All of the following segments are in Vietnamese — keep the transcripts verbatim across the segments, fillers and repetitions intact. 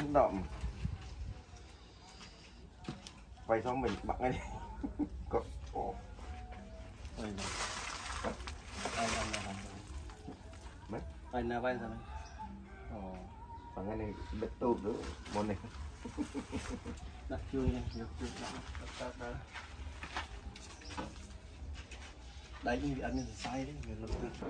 Bánh đậm. Quay xong mình bật ngay đi. Có. Ồ. Đây này. Đây là làm. Mấy? Đây là bay rồi. Ồ. Bằng cái này bật tụt nữa món này. Đặt chui này, đặt chui đặt đặt đấy những cái ăn thì sai đấy, người lập tức.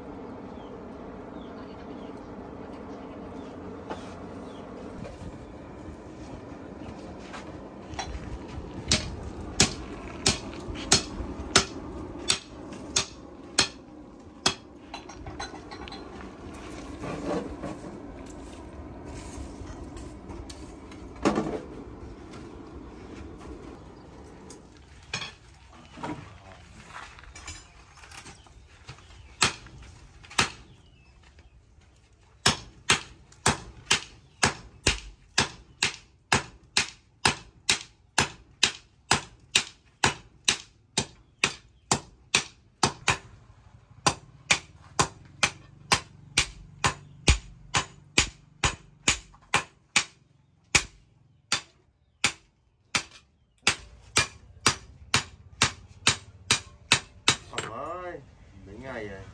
Ơi, mấy ngày rồi.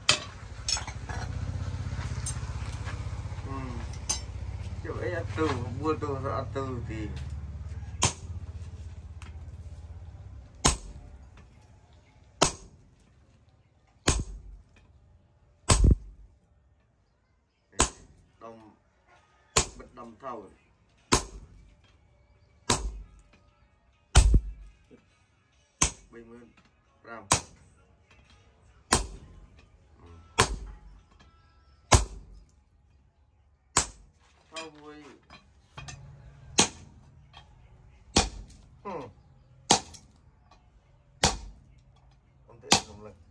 Ừ. Chứ ấy ăn từ, mua từ ra ăn từ thì đông bật đầm thầu bảy mươi gram. Thao vui. Ừ. Không thể dùng lực.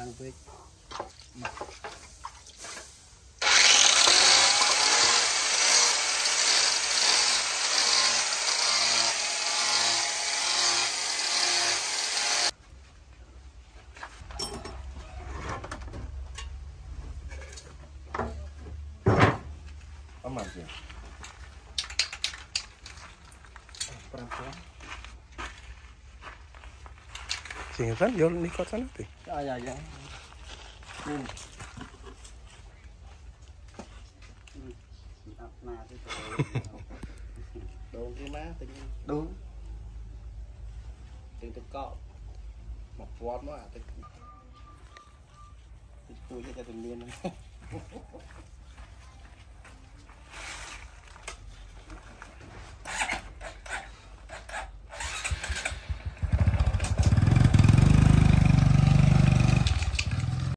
tăng vết mặt aman sih. perempuan. Sehingga kan jual di kota nanti. Ya ya ya. Ini. Nah, itu đồ cái má tính đúng tính tự cọ một vót nó à tính tính cùi cho tình miên